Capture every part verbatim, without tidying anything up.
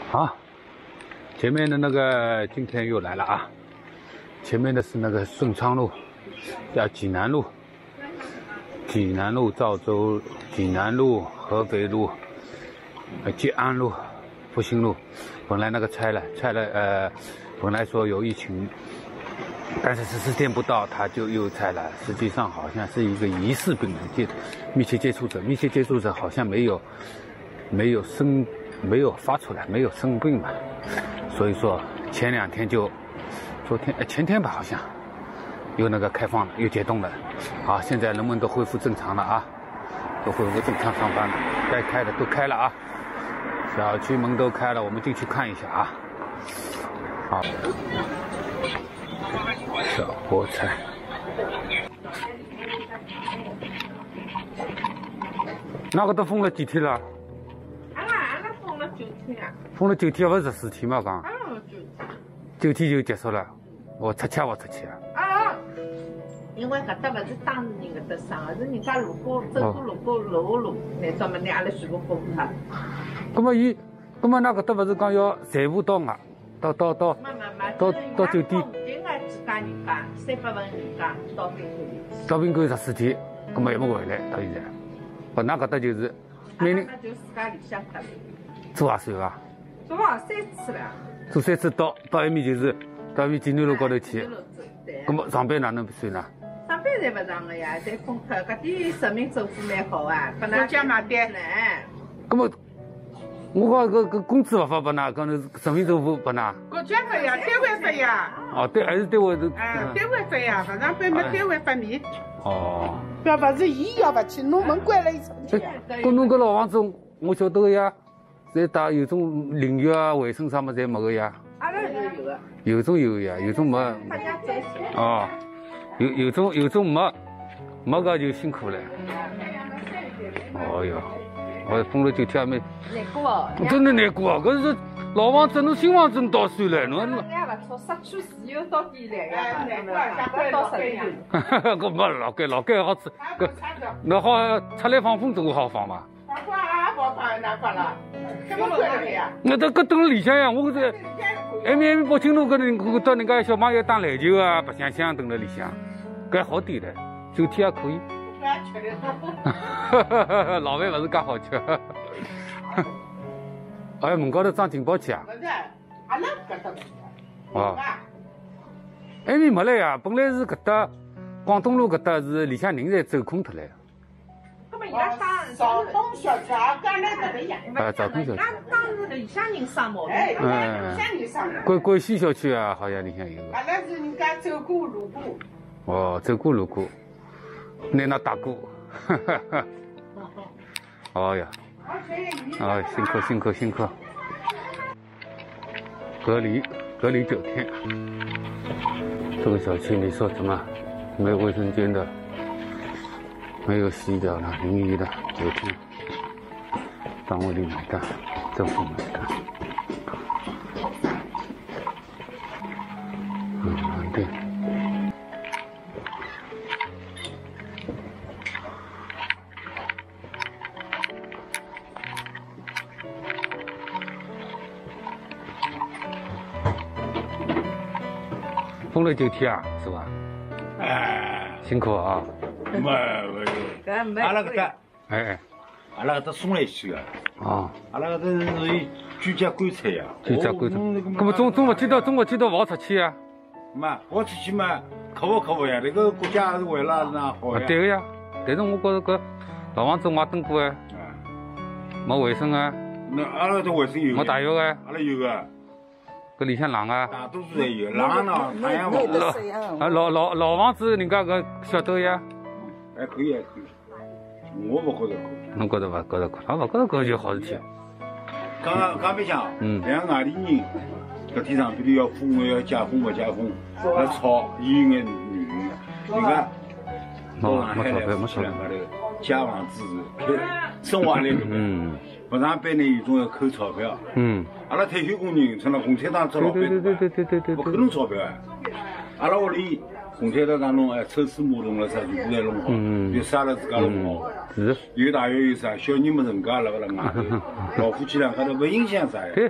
好，前面的那个今天又来了啊！前面的是那个顺昌路，叫济南路，济南路、赵州、济南路、合肥路、呃建安路、复兴路，本来那个拆了，拆了呃，本来说有疫情，但是十四天不到他就又拆了。实际上好像是一个疑似病人接密切接触者，密切接触者好像没有没有生。没有发出来，没有生病嘛，所以说前两天就，昨天呃前天吧好像，又那个开放了，又解冻了，好，现在人们都恢复正常了啊，都恢复正常上班了，该开的都开了啊，小区门都开了，我们进去看一下啊，好，小菠菜，那个都封了几天了？封了九天，不是十四天嘛？刚。嗯，九天。九天就结束了，我出去不出去啊？ 啊，因为搿搭勿是当事人搿搭生的，是人家路过走过路过路路，那专门拿阿拉全部封脱。 那么伊，那么那搿搭勿是讲要全部到外，到到到到到酒店。 应该几家人家，三百份人家到宾馆。 到宾馆十四天，那么还没回来到现在。不，那搿搭就是，每人。 那就自家里向搭。 做也算伐？ 做啊，三次了。 做三次到到埃面就是到埃面济南路高头去。那么上班哪能算呢？ 上班侪勿上个呀，侪封脱。搿点人民政府蛮好啊，拨㑚加买单呢。 那么我讲搿搿工资勿发拨㑚，讲人人民政府拨㑚。 国家发呀，单位发呀。 哦，对，还是单位都。 哎，单位发呀，勿上班没单位发米。 哦。 要勿是伊要勿去，侬门关了伊出去。 搿侬搿老房子我晓得个呀。侪打有种淋浴啊、卫生啥么侪没个呀？ 阿拉有有个。 有种有呀，有种没。 大家走哦，有有种有种没，没个就辛苦了。哦哟，我封了九天还没。 难过哦。 真的难过啊！搿是老房子，侬新房子倒算了，侬。 人家勿错，社区自由到底来个嘛，难到十零。 哈哈，搿没老盖老盖好吃，搿那好出来放风总好放嘛。 放风也好放，哪放了？什么关了呀？ 我这搿蹲里向呀，我搿是埃面埃面北京路搿人，搿到人家小朋友打篮球啊、白相相蹲辣里向，搿好点唻，酒店也可以。哈哈哈，老饭勿是介好吃。哎，门高头装警报器啊？ 勿是，阿拉搿搭。 哦。埃面没了呀，本来是搿搭广东路搿搭是里向人侪走空脱了。 赵东小区啊，刚来搿个呀。 啊，赵东小区。 当时里向人生毛病，嗯，里向人生的。 桂桂溪小区啊，好像里向有个。 阿拉是人家走过路过。 哦，走过路过，拿那打过，哈哈哈。哦呀，啊，辛苦辛苦辛苦。隔离隔离九天，这个小区你说怎么没有卫生间的？没有洗脚的、淋浴的，九天，单位里买单，政府买单。嗯，对。封了九天啊，是吧？哎，辛苦啊。 没没，阿拉搿搭， 哎， 阿拉搿搭松来些个， 啊， 阿拉搿搭是属于居家观察呀， 居家观察。搿么中中勿见到中勿见到勿好出去呀？ 嘛，勿出去嘛，克服克服呀，这个国家是为了阿拉好呀。 对个呀，但是我觉着搿老房子我也登过哎，没卫生啊。 那阿拉这卫生有。 没大浴个。 阿拉有个。 搿里向冷啊？ 大多数侪有，冷呢，太阳房。 老啊老老老房子，人家搿晓得呀。 还可以，还可以。我勿觉着可以。 侬觉着勿觉着可？啊勿觉着搿就好事体。 刚刚刚别想，嗯，两个外地人，搿天上边头要封要解封勿解封，来吵，伊有眼原因。人家到上海来夫妻两家头借房子是开生活压力大。嗯。勿上班呢，有种要扣钞票。嗯。阿拉退休工人成了共产党做老板， 对对对对对对勿扣侬钞票啊！阿拉屋里共产党讲侬哎，抽水马桶了啥全部侪弄好，就沙了自家弄好。 是。 有大约有啥，小人们人家辣辣外头，老夫妻两家头勿影响啥呀。 对。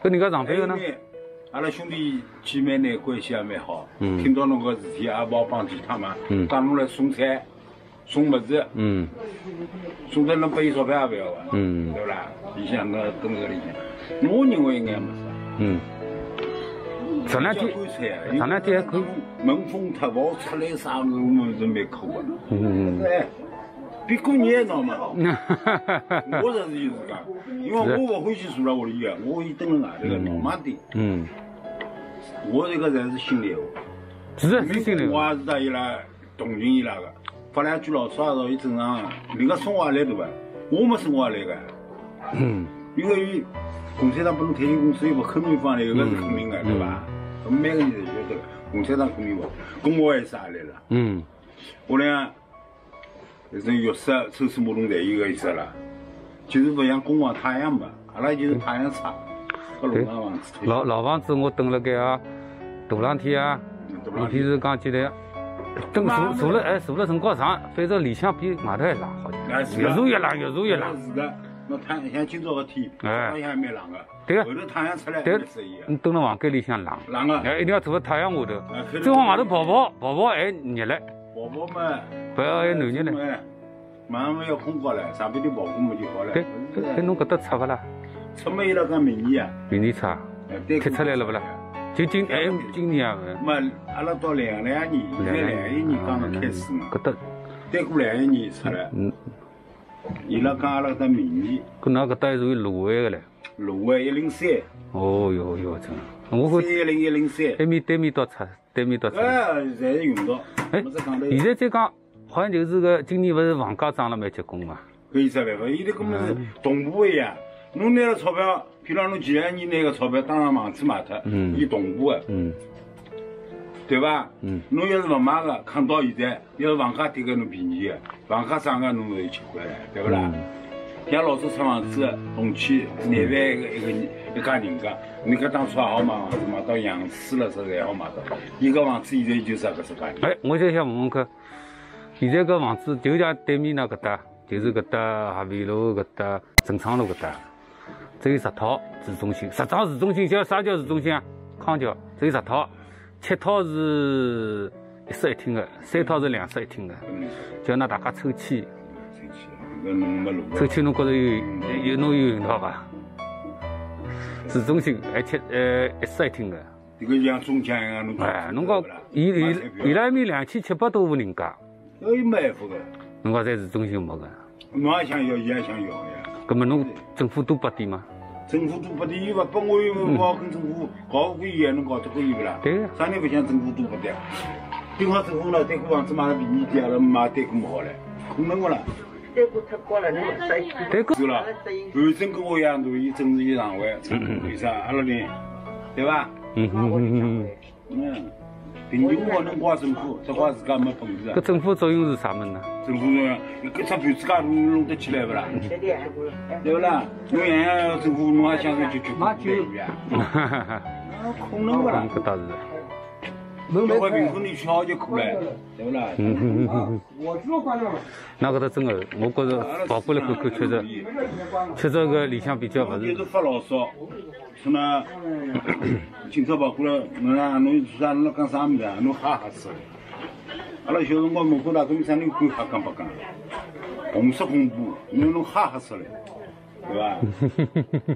跟人家上班的呢？ 阿拉兄弟姐妹呢关系也蛮好。嗯。听到侬个事体，也帮帮其他嘛。嗯。带侬来送菜，送物事。嗯。送得侬拨伊钞票也不要个。嗯。对不啦？里向那蹲个里向，我认为应该没啥。嗯。 上两天，上两天还可以。 门风特暴出来啥我们是蛮苦的。嗯。哎。比过年闹嘛，我这是就是讲，因为我不欢喜住辣屋里个，我会蹲辣外头个闹嘛的。嗯。我这个才是心里话。 是是心里话。我也是搭伊拉同情伊拉个，发两句牢骚也属于正常个。人家生活也来对伐？我没生活也来个。嗯。因为共产党拨侬退休工资又勿扣免方来，搿个是肯定个，对伐？我们每个人侪晓得，共产党肯定勿，公务还是啥来了？嗯。我俩。这浴室、抽水马桶侪有个意思啦，就是勿像公房太阳嘛，阿拉就是太阳差，和老房子。 老老房子我蹲辣盖啊，大冷天啊，尤其是讲起来，蹲坐坐了哎坐了辰光长，反正里向比外头还冷，好像。越坐越冷，越坐越冷。 是的，那太像今朝个天， 哎， 太阳还蛮冷个。 对个。 后头太阳出来， 对，你蹲辣房间里向冷。 冷个。 哎，一定要坐在太阳下头，最好外头跑跑，跑跑还热嘞。 跑跑嘛。 不要还暖热嘞。 马上要空高了，上边头跑步嘛就好了。 对，哎，侬搿搭出勿啦？ 出没伊拉讲明年啊。 明年出啊？贴出来了勿啦？就今哎今年啊。 嘛，阿拉到两两年，现在两一年刚刚开始嘛。 搿搭。 再过两一年出来。嗯。伊拉讲阿拉搭明年。 搿㑚搿搭还属于芦湾个唻。 芦湾一零三。 哦哟哟，真。我三一零一零三。 对面对面到出，对面到出。 哎，侪是用到。 哎，现在再讲。好像就是个，今年不是房价涨了蛮结棍嘛？ 搿有啥办法？现在根本是同步一样。侬拿了钞票，譬如讲侬前两年拿个钞票当上房子卖脱，伊同步的，对伐？侬要是勿买个，扛到现在，要是房价跌个侬便宜个，房价涨个侬就吃亏了，对勿啦？像老早出房子个，同区廿万一个一个一家人家，人家当初也好买房子，买到洋水了，实在好买到。伊个房子现在就是搿只价钿。 哎，我就想问问看。现在搿房子就像对面那搿搭，就是搿搭合肥路搿搭、正昌路搿搭，只有十套市中心。十套市中心，叫啥叫市中心啊？康桥只有十套，七套是一室一厅的，三套是两室一厅的。叫㑚大家抽签。抽签侬觉着有有侬有运道伐？市中心而且呃一室一厅的。 这个像中江一样，侬哎，侬讲伊伊伊拉埃面两千七百多户人家。 有没办法个， 侬讲在市中心没个， 侬也想要，伊也想要呀。 搿么侬政府多拨点嘛？ 政府多拨点，又勿拨我，又勿好跟政府搞可以，侬搞得可以勿啦？ 对个。 啥人勿想政府多拨点？顶好政府了，对过房子买了便宜点，阿拉买对过么好嘞？可能个啦。 对过太高了，侬勿适应。 对过。 是啦，韩正跟我一样大，伊政治局常委，为啥？阿拉呢？对伐？嗯嗯嗯嗯嗯。贫穷活能怪政府，只怪自家没本事啊！ 搿政府作用是啥么呢？ 政府作用，搿只盘子介大弄得起来勿啦？对勿啦？侬样样政府，侬也想着就就买酒呀？哈哈哈！可能勿啦？ 搿倒是。 侬买块贫困地吃好就可了，对勿啦？嗯嗯嗯嗯。那搿搭真个，我觉着跑过来看看，确实，确实搿里向比较勿是。 就是发牢骚，说呢，今朝跑过来，侬啊，侬做啥？侬讲啥物事啊？侬哈哈死！阿拉小辰光门口大哥面啥人敢瞎讲白讲？红色恐怖，侬侬哈哈死了，对伐？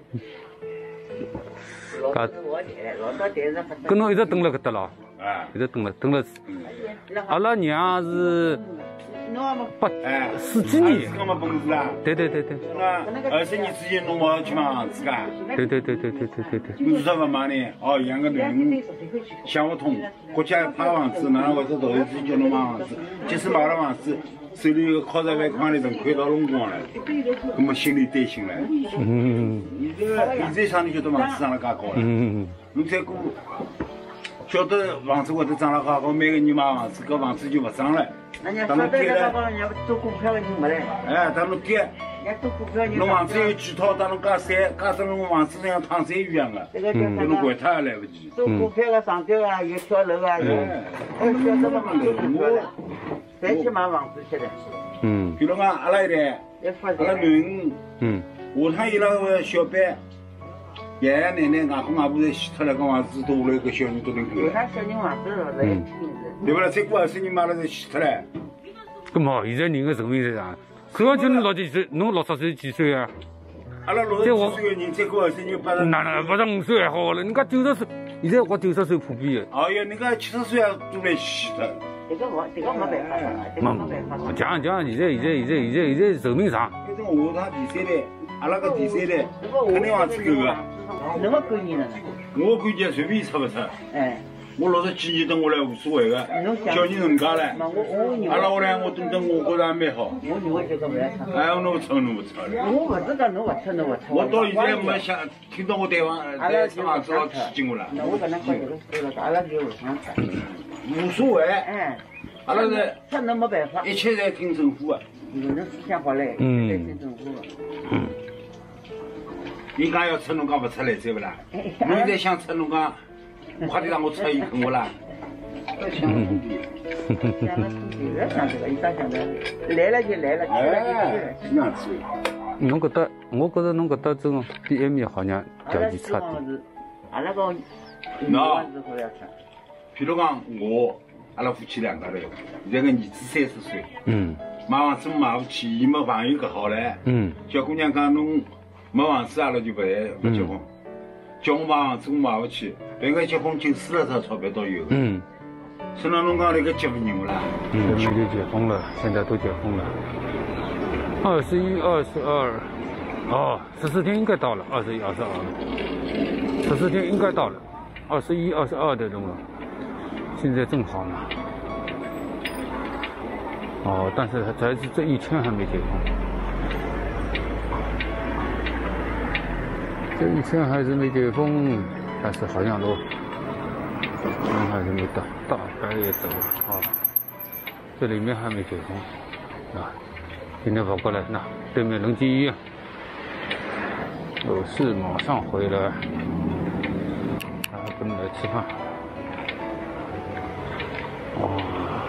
搿，搿侬一直蹲辣搿搭咯？ 啊， 一直蹲辣蹲辣。阿拉娘是八四几年。 搿么本事啊？ 对对对对。 那二十年之前侬冇去买房子噶？ 对对对对对对对对。 侬为啥勿买呢？哦，养个囡恩想勿通，国家派房子，哪能会得投资叫侬买房子？即使买了房子，手里有靠十万块的存款到弄光了，那么心里担心了。嗯。现在现在啥人晓得房子涨了介高了？嗯。侬再过。晓得房子会得涨了好好，每个人买房子，搿房子就勿涨了。当侬跌了， 做股票的人没嘞。 哎，当侬跌，侬房子有几套，当侬加三，加得侬房子像躺山一样的，侬管他也来不及。 做股票的、上吊啊，有跳楼啊，有，还晓得了嘛？做股票的，侪去买房子去了。 嗯。比如讲阿拉一代，阿拉囡恩，嗯，下趟伊拉个小班。 爷爷奶奶、外公外婆侪死脱了，搿房子多了，搿小人都能够。 有啥小人房子了？来听对不啦？再过二十年嘛，拉侪死脱了。 搿么现在人的寿命是啥？看上去侬六几岁，侬六十岁几岁啊？ 阿拉六十几岁的人，再过二十年八十。 哪能八十五岁还好了？人家九十岁，现在活九十岁普遍的。 哎呀，人家七十岁也都来死脱。 这个没，这个没办法了，这个没办法。 讲讲，现在现在现在现在现在寿命长。 反正下趟第三代，阿拉个第三代肯定房子够个。 侬个观念了呢？ 我感觉随便出不出。哎。我六十几年等下来无所谓个，叫人人家嘞。阿拉屋里我等等，我觉着也蛮好。 我认为这个不要出。 哎，侬不出侬不出了。 我不知道侬不出侬不出。 我到现在没想听到我对方在出房子老刺激我了。 那我跟他讲这个说了，阿拉就不想出。 无所谓。 哎。 阿拉是。 这侬没办法。 一切侪听政府的。 有人思想好嘞，嗯，听政府的。 嗯。 人家要出侬讲不出来，对不啦？侬现在想出侬讲。快点让我出一坑我啦！想了自己，想了自己，不要想这个，一旦想着来了就来了，去了就去了，这样子。 侬搿搭，我觉着侬搿搭这种比埃面好像条件差点。 阿拉个， 喏，譬如讲我，阿拉夫妻两家头，现在个儿子三十岁，嗯，买房子买不起，伊没朋友搿好唻，嗯，小姑娘讲侬没房子，阿拉就不来不结婚。叫我买房子，我买不起。别个结婚就输了套钞票都有。嗯。所以侬讲那个结不人啦？ 嗯，就结婚了，现在都结婚了。二十一、二十二，哦，十四天应该到了，二十一、二十二，十四天应该到了，二十一、二十二的钟了，现在正好呢。哦，但是还是这一圈还没结婚。这一圈还是没解封，但是好像都人还是没到，大概也走了啊。这里面还没解封啊。今天跑过来，那对面仁济医院有事马上回来，啊，不能来吃饭。哦，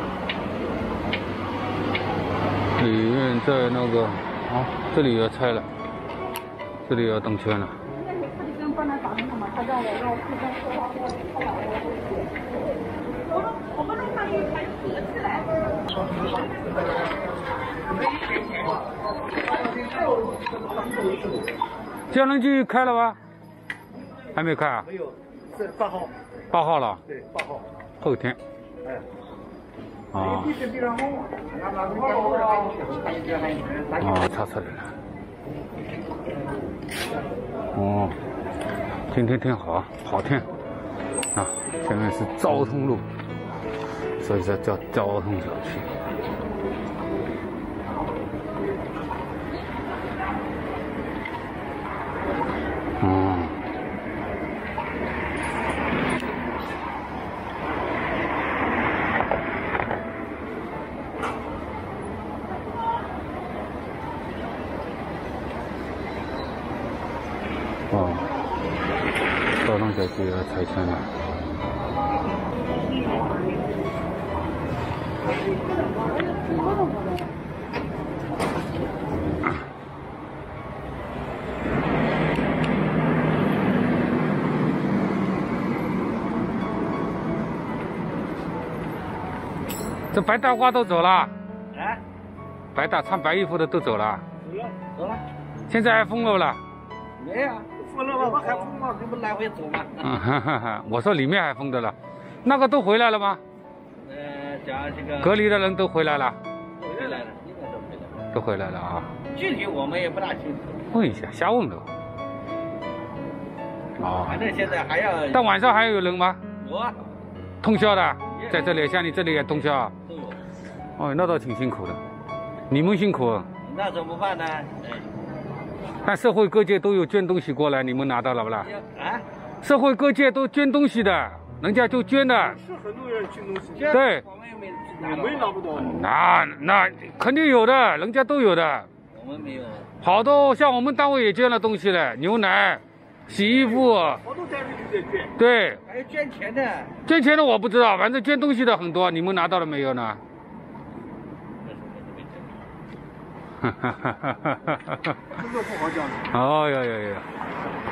里面在那个啊，这里要拆了，这里要登圈了。他让我让市政说话，我们我们路上有还有合起来。江能居开了吗？还没开啊？ 没有，是八号。 八号了？ 对，八号。 后天。 哎。 啊。哦，查出来了。哦。今天挺好，好天啊！前面是昭通路，所以说叫昭通小区。嗯。哦。昭通小区要拆迁了。这白大褂都走了。啊？白大穿白衣服的都走了。 走了，走了。 现在还封了不啦？ 没有。封了吗？不还封吗？这不来回走吗？ 嗯哈哈哈！我说里面还封的了，那个都回来了吗？ 呃，讲这个隔离的人都回来了。 回来了，应该都回来了。 都回来了啊。 具体我们也不大清楚。 问一下，瞎问的。 哦。反正现在还要。 但晚上还有人吗？ 有啊。 通宵的，在这里，像你这里也通宵啊？ 都有。 哦，那倒挺辛苦的。你们辛苦。 那怎么办呢？ 但社会各界都有捐东西过来，你们拿到了不啦？ 啊， 社会各界都捐东西的，人家就捐的。 是很多人捐东西。 对。 我们也没拿到。我们拿不到。 那那肯定有的，人家都有的。 我们没有。 好多像我们单位也捐了东西了，牛奶、洗衣服。 好多单位都在捐。 对。 还有捐钱的。 捐钱的我不知道，反正捐东西的很多，你们拿到了没有呢？哈哈哈哈哈哈！ 工作不好讲。 哦哟哟哟！